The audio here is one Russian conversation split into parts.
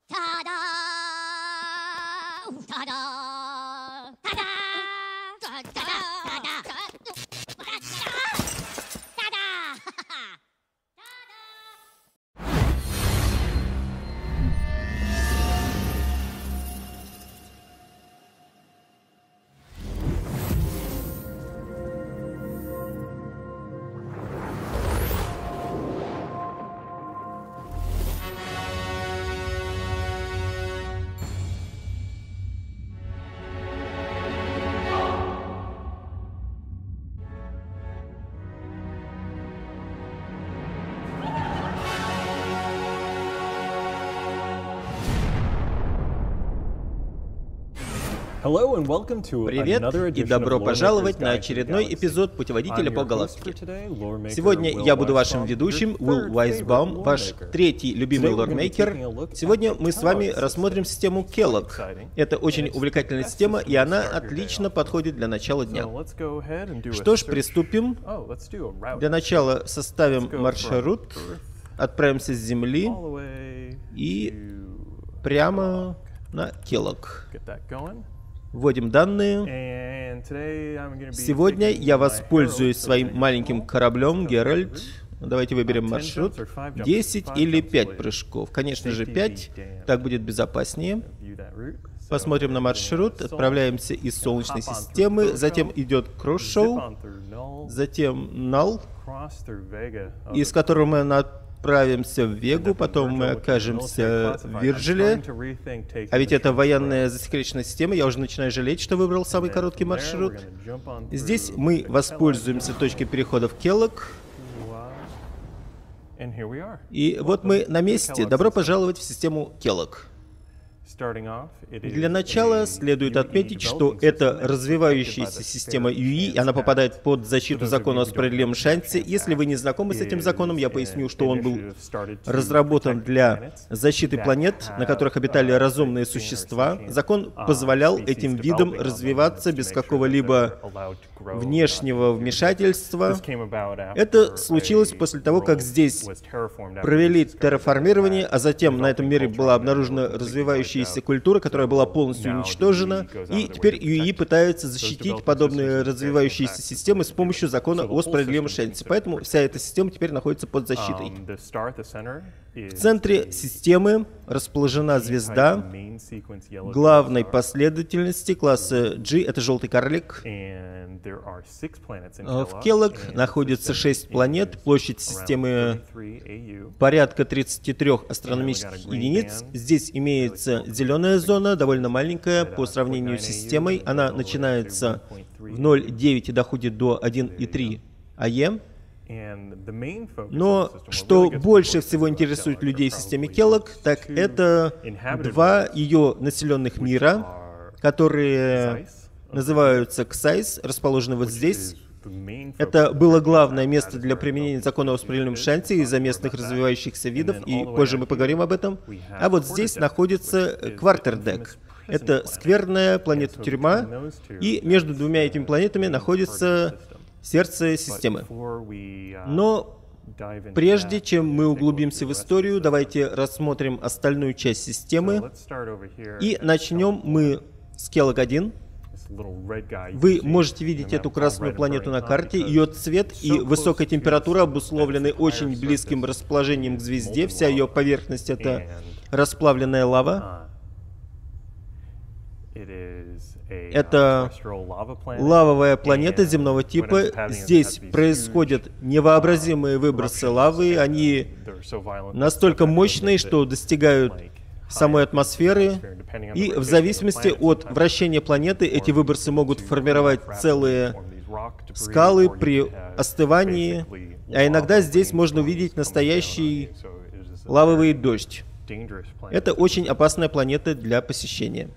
Ta-da! Ta-da! Ta-da! Ta-da! Ta-da! Ta-da! Привет и добро пожаловать на очередной эпизод Путеводителя по галактике. Сегодня я буду вашим ведущим, Уилл Вайсбаум, ваш третий любимый лормейкер. Сегодня мы с вами рассмотрим систему Келлог. Это очень увлекательная система, и она отлично подходит для начала дня. Что ж, приступим. Для начала составим маршрут, отправимся с Земли и прямо на Келлог. Вводим данные. Сегодня я воспользуюсь своим маленьким кораблем Геральт. Давайте выберем маршрут. 10 или 5 прыжков. Конечно же 5, так будет безопаснее. Посмотрим на маршрут. Отправляемся из Солнечной системы. Затем идет Кросшоу. Затем Нал, из которого мы отправимся в Вегу, потом мы окажемся в Вирджиле. А ведь это военная засекреченная система, я уже начинаю жалеть, что выбрал самый короткий маршрут. Здесь мы воспользуемся точкой перехода в Келлог. И вот мы на месте. Добро пожаловать в систему Келлог. Для начала следует отметить, что это развивающаяся система UI, она попадает под защиту закона о справедливом шансе. Если вы не знакомы с этим законом, я поясню, что он был разработан для защиты планет, на которых обитали разумные существа. Закон позволял этим видам развиваться без какого-либо внешнего вмешательства. Это случилось после того, как здесь провели терраформирование, а затем на этом мире была обнаружена развивающаяся культура, которая была полностью уничтожена, и теперь UI пытается защитить подобные развивающиеся системы с помощью закона о справедливом шансе. Поэтому вся эта система теперь находится под защитой. В центре системы расположена звезда главной последовательности класса G, это желтый карлик. В Келлог находится 6 планет, площадь системы порядка 33 астрономических единиц. Здесь имеется зеленая зона, довольно маленькая по сравнению с системой. Она начинается в 0,9 и доходит до 1,3 АЕ. Но что больше всего интересует людей в системе Келлог, так это два ее населенных мира, которые называются Ксайс, расположены вот здесь. Это было главное место для применения закона о справедливом шансе из-за местных развивающихся видов, и позже мы поговорим об этом. А вот здесь находится Квартердек. Это скверная планета-тюрьма, и между двумя этими планетами находится сердце системы. Но прежде чем мы углубимся в историю, давайте рассмотрим остальную часть системы. И начнем мы с Келлог-1. Вы можете видеть эту красную планету на карте. Ее цвет и высокая температура обусловлены очень близким расположением к звезде. Вся ее поверхность — это расплавленная лава. Это лавовая планета земного типа. Здесь происходят невообразимые выбросы лавы. Они настолько мощные, что достигают самой атмосферы. И в зависимости от вращения планеты эти выбросы могут формировать целые скалы при остывании. А иногда здесь можно увидеть настоящий лавовый дождь. Это очень опасная планета для посещения.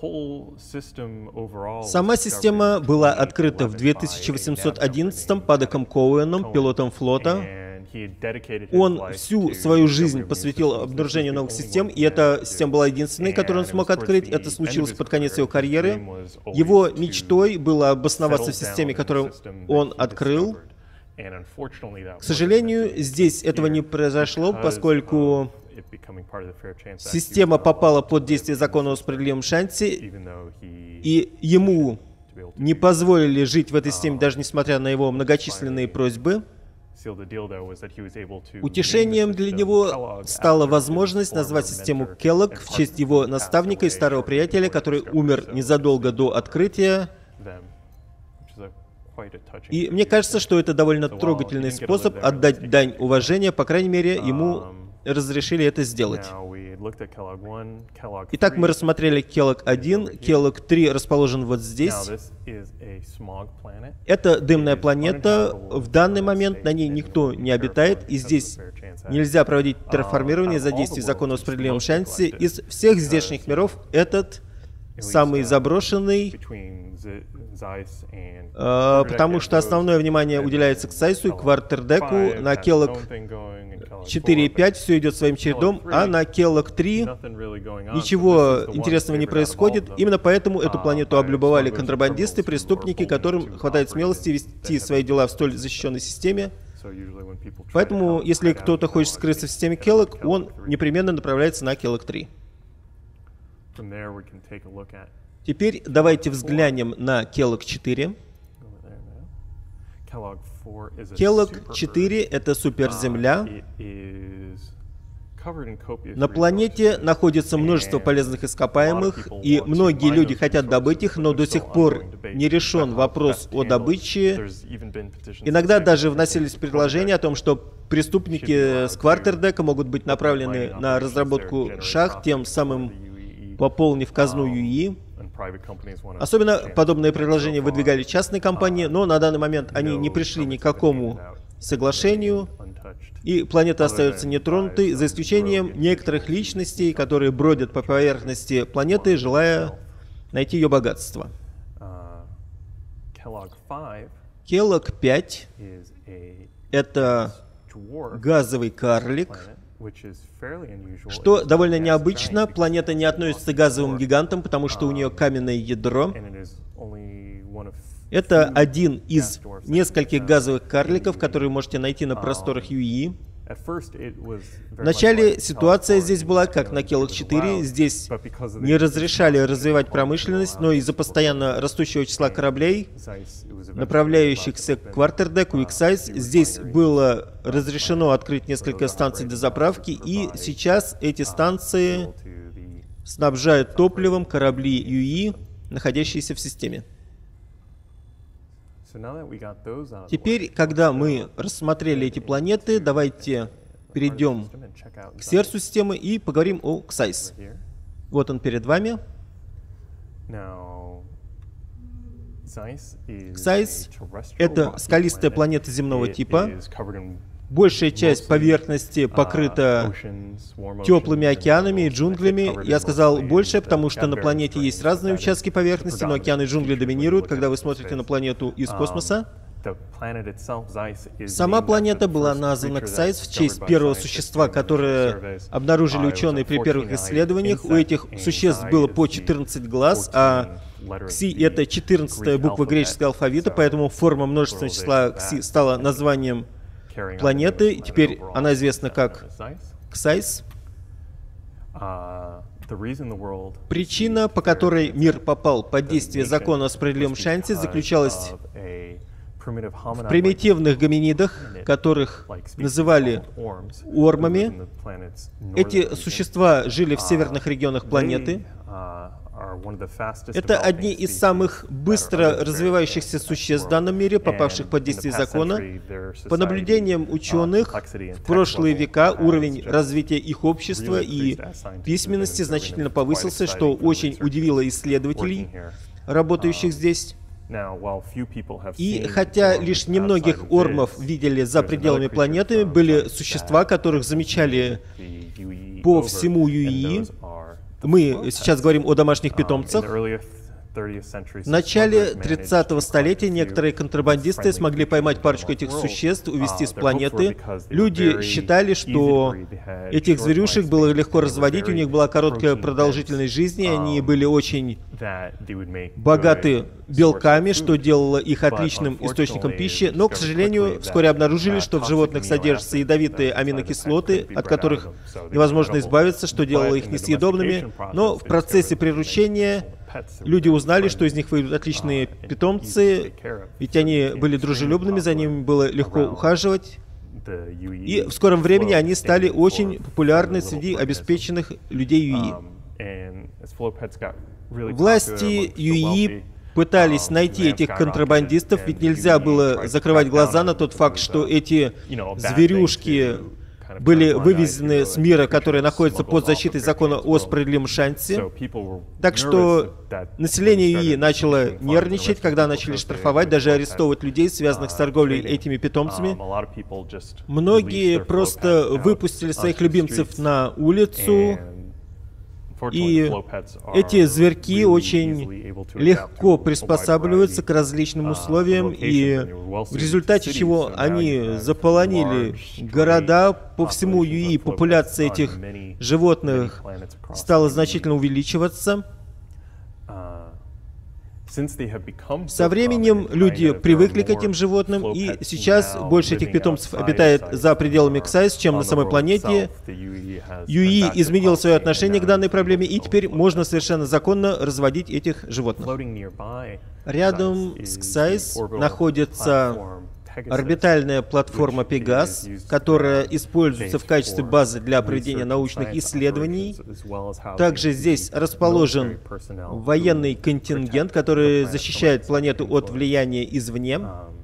Сама система была открыта в 2811-м Падоком Коуэном, пилотом флота. Он всю свою жизнь посвятил обнаружению новых систем, и эта система была единственной, которую он смог открыть. Это случилось под конец его карьеры. Его мечтой было обосноваться в системе, которую он открыл. К сожалению, здесь этого не произошло, поскольку система попала под действие закона о справедливом шансе, и ему не позволили жить в этой системе, даже несмотря на его многочисленные просьбы. Утешением для него стала возможность назвать систему Kellogg в честь его наставника и старого приятеля, который умер незадолго до открытия. И мне кажется, что это довольно трогательный способ отдать дань уважения, по крайней мере, ему разрешили это сделать. Итак, мы рассмотрели Kellogg 1, Kellogg 3 расположен вот здесь. Это дымная планета, в данный момент на ней никто не обитает, и здесь нельзя проводить терраформирование из-за действий закона о справедливом шансе. Из всех здешних миров этот самый заброшенный, потому что основное внимание уделяется Ксайсу и Квартердеку. На Kellogg 4 и 5 все идет своим чередом, а на Kellogg 3 ничего интересного не происходит. Именно поэтому эту планету облюбовали контрабандисты, преступники, которым хватает смелости вести свои дела в столь защищенной системе. Поэтому, если кто-то хочет скрыться в системе Kellogg, он непременно направляется на Kellogg 3. Теперь давайте взглянем на Kellogg 4. Kellogg 4 — это суперземля. На планете находится множество полезных ископаемых, и многие люди хотят добыть их, но до сих пор не решен вопрос о добыче. Иногда даже вносились предложения о том, что преступники с Квартердека могут быть направлены на разработку шахт, тем самым пополнив казну ЮИ. Особенно подобные предложения выдвигали частные компании, но на данный момент они не пришли ни к какому соглашению, и планета остается нетронутой, за исключением некоторых личностей, которые бродят по поверхности планеты, желая найти ее богатство. Kellogg 5 — это газовый карлик, что довольно необычно. Планета не относится к газовым гигантам, потому что у нее каменное ядро. Это один из нескольких газовых карликов, которые вы можете найти на просторах ЮИ. Вначале ситуация здесь была, как на Kellogg 4. Здесь не разрешали развивать промышленность, но из-за постоянно растущего числа кораблей, направляющихся к Квартердеку и Ксайс, здесь было разрешено открыть несколько станций для заправки, и сейчас эти станции снабжают топливом корабли ЮИ, находящиеся в системе. Теперь, когда мы рассмотрели эти планеты, давайте перейдем к сердцу системы и поговорим о Ксайс. Вот он перед вами. Ксайс — это скалистая планета земного типа. Большая часть поверхности покрыта теплыми океанами и джунглями. Я сказал большая, потому что на планете есть разные участки поверхности, но океаны и джунгли доминируют, когда вы смотрите на планету из космоса. Сама планета была названа Ксайс в честь первого существа, которое обнаружили ученые при первых исследованиях. У этих существ было по 14 глаз, а Кси — это 14-я буква греческого алфавита, поэтому форма множественного числа Кси стала названием планеты, и теперь она известна как Ксайс. Причина, по которой мир попал под действие закона о справедливом шансе, заключалась в примитивных гоминидах, которых называли ормами. Эти существа жили в северных регионах планеты. Это одни из самых быстро развивающихся существ в данном мире, попавших под действие закона. По наблюдениям ученых, в прошлые века уровень развития их общества и письменности значительно повысился, что очень удивило исследователей, работающих здесь. И хотя лишь немногих ормов видели за пределами планеты, были существа, которых замечали по всему ЮИ. Мы сейчас говорим о домашних питомцах. В начале 30-го столетия некоторые контрабандисты смогли поймать парочку этих существ, увезти с планеты. Люди считали, что этих зверюшек было легко разводить, у них была короткая продолжительность жизни, они были очень богаты белками, что делало их отличным источником пищи, но, к сожалению, вскоре обнаружили, что в животных содержатся ядовитые аминокислоты, от которых невозможно избавиться, что делало их несъедобными, но в процессе приручения люди узнали, что из них выйдут отличные питомцы, ведь они были дружелюбными, за ними было легко ухаживать. И в скором времени они стали очень популярны среди обеспеченных людей Юи. Власти Юи пытались найти этих контрабандистов, ведь нельзя было закрывать глаза на тот факт, что эти зверюшки были вывезены с мира, который находится под защитой закона о справедливом шансе. Так что население Юи начало нервничать, когда начали штрафовать, даже арестовывать людей, связанных с торговлей этими питомцами. Многие просто выпустили своих любимцев на улицу, и эти зверьки очень легко приспосабливаются к различным условиям, и в результате чего они заполонили города по всему Юи. Популяция этих животных стала значительно увеличиваться. Со временем люди привыкли к этим животным, и сейчас больше этих питомцев обитает за пределами Ксайс, чем на самой планете. Юи изменил свое отношение к данной проблеме, и теперь можно совершенно законно разводить этих животных. Рядом с Ксайс находится орбитальная платформа Пегас, которая используется в качестве базы для проведения научных исследований. Также здесь расположен военный контингент, который защищает планету от влияния извне.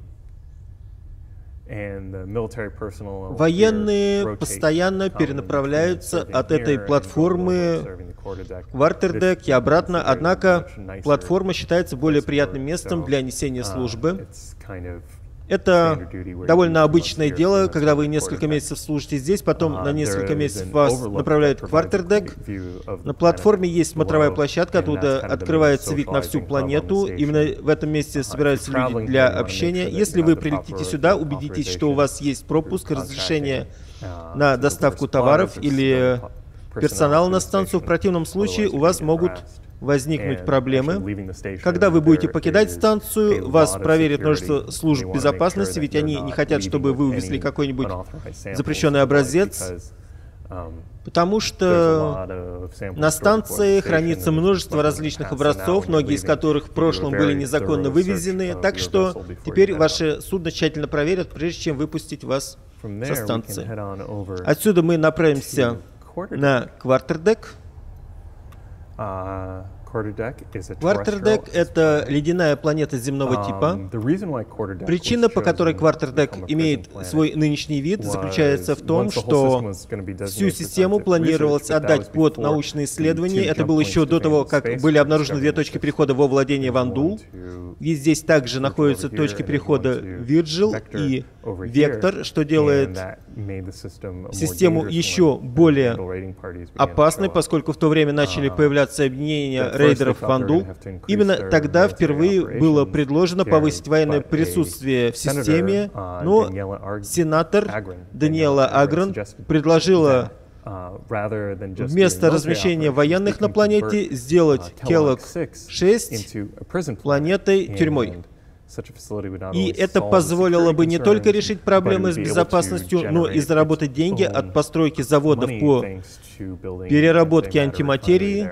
Военные постоянно перенаправляются от этой платформы в квартердек и обратно, однако платформа считается более приятным местом для несения службы. Это довольно обычное дело, когда вы несколько месяцев служите здесь, потом на несколько месяцев вас направляют в квартердек. На платформе есть смотровая площадка, оттуда открывается вид на всю планету. Именно в этом месте собираются люди для общения. Если вы прилетите сюда, убедитесь, что у вас есть пропуск, разрешение на доставку товаров или персонала на станцию. В противном случае у вас могут возникнуть проблемы. Когда вы будете покидать станцию, вас проверит множество служб безопасности, ведь они не хотят, чтобы вы увезли какой-нибудь запрещенный образец, потому что на станции хранится множество различных образцов, многие из которых в прошлом были незаконно вывезены, так что теперь ваше судно тщательно проверят, прежде чем выпустить вас со станции. Отсюда мы направимся на квартердек. Квартердек — это ледяная планета земного типа. Причина, по которой квартердек имеет свой нынешний вид, заключается в том, что всю систему планировалось отдать под научные исследования. Это было еще до того, как были обнаружены две точки перехода во владение Вандул. И здесь также находятся точки перехода Вирджил и Вектор, что делает систему еще более опасной, поскольку в то время начали появляться объединения рейдеров Вандул. Именно тогда впервые было предложено повысить военное присутствие в системе, но сенатор Даниэла Агрон предложила вместо размещения военных на планете сделать Келлог-6 планетой-тюрьмой. И это позволило бы не только решить проблемы с безопасностью, но и заработать деньги от постройки заводов по переработке антиматерии.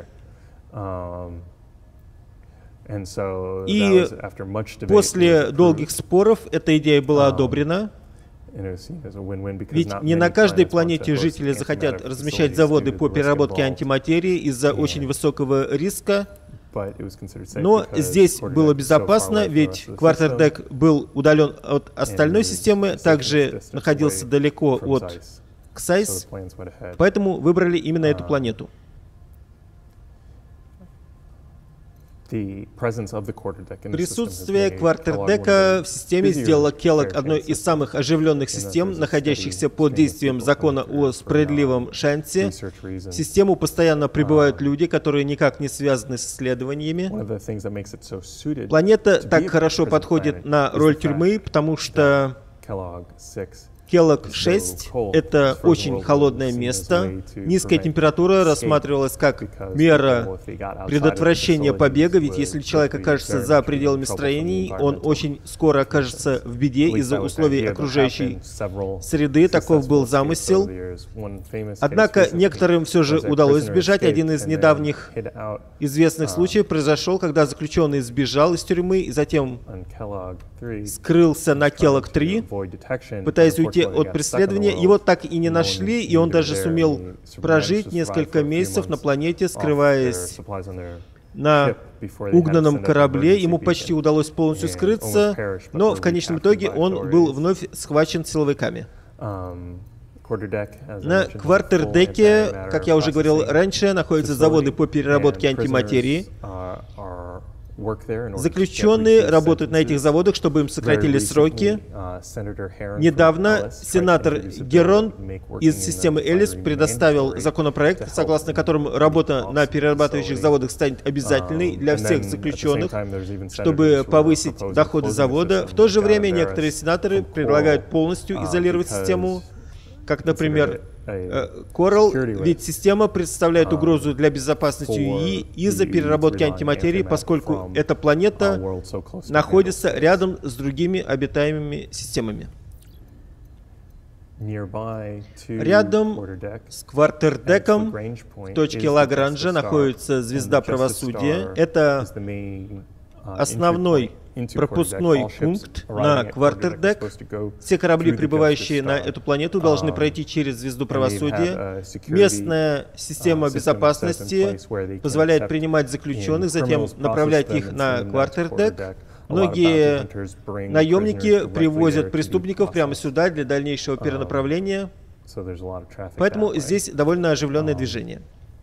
И после долгих споров эта идея была одобрена. Ведь не на каждой планете жители захотят размещать заводы по переработке антиматерии из-за очень высокого риска. Но здесь было безопасно, ведь квартердек был удален от остальной системы, также находился далеко от Ксайс, поэтому выбрали именно эту планету. Присутствие квартердека в системе сделало Kellogg одной из самых оживленных систем, находящихся под действием закона о справедливом шансе. В систему постоянно прибывают люди, которые никак не связаны с исследованиями. Планета так хорошо подходит на роль тюрьмы, потому что Kellogg 6 — это очень холодное место. Низкая температура рассматривалась как мера предотвращения побега, ведь если человек окажется за пределами строений, он очень скоро окажется в беде из-за условий окружающей среды. Таков был замысел. Однако некоторым все же удалось сбежать. Один из недавних известных случаев произошел, когда заключенный сбежал из тюрьмы и затем скрылся на Kellogg 3, пытаясь уйти от преследования. Его так и не нашли, и он даже сумел прожить несколько месяцев на планете, скрываясь на угнанном корабле. Ему почти удалось полностью скрыться, но в конечном итоге он был вновь схвачен силовиками. На квартердеке, как я уже говорил раньше, находятся заводы по переработке антиматерии. Заключенные работают на этих заводах, чтобы им сократили сроки. Недавно сенатор Герон из системы Элис предоставил законопроект, согласно которому работа на перерабатывающих заводах станет обязательной для всех заключенных, чтобы повысить доходы завода. В то же время некоторые сенаторы предлагают полностью изолировать систему, как, например, Coral, ведь система представляет угрозу для безопасности ИИ из-за переработки антиматерии, поскольку эта планета находится рядом с другими обитаемыми системами. Рядом с квартердеком в точке Лагранжа находится звезда правосудия. Это основной пропускной пункт на квартердек. Все корабли, прибывающие на эту планету, должны пройти через звезду правосудия. Местная система безопасности позволяет принимать заключенных, затем направлять их на квартердек. Многие наемники привозят преступников прямо сюда для дальнейшего перенаправления. Поэтому здесь довольно оживленное движение.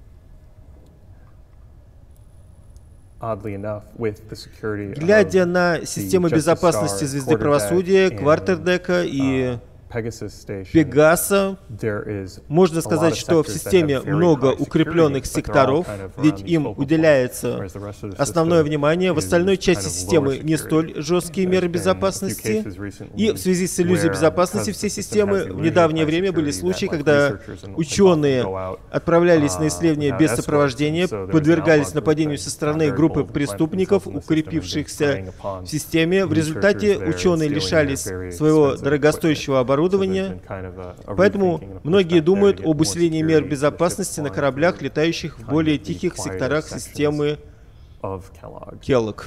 Глядя на систему безопасности звезды правосудия, квартердека и Пегаса, можно сказать, что в системе много укрепленных секторов, ведь им уделяется основное внимание. В остальной части системы не столь жесткие меры безопасности. И в связи с иллюзией безопасности всей системы в недавнее время были случаи, когда ученые отправлялись на исследования без сопровождения, подвергались нападению со стороны группы преступников, укрепившихся в системе. В результате ученые лишались своего дорогостоящего оборудования. Поэтому многие думают об усилении мер безопасности на кораблях, летающих в более тихих секторах системы Kellogg.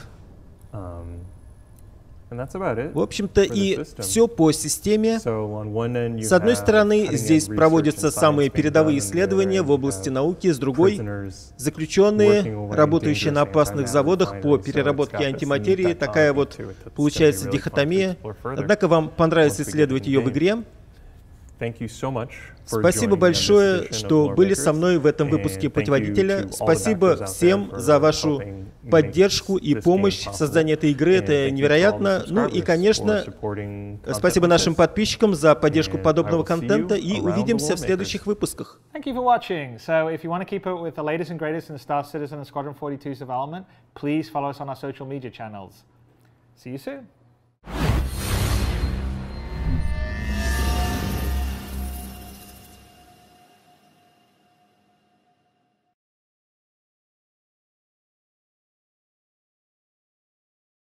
В общем-то, и все по системе. С одной стороны, здесь проводятся самые передовые исследования в области науки, с другой — заключенные, работающие на опасных заводах по переработке антиматерии. Такая вот получается дихотомия. Однако вам понравится исследовать ее в игре. Спасибо большое, что были со мной в этом выпуске Путеводителя. Спасибо всем за вашу поддержку и помощь в создании этой игры. Это невероятно. Ну и, конечно, спасибо нашим подписчикам за поддержку подобного контента. И увидимся в следующих выпусках. See you soon.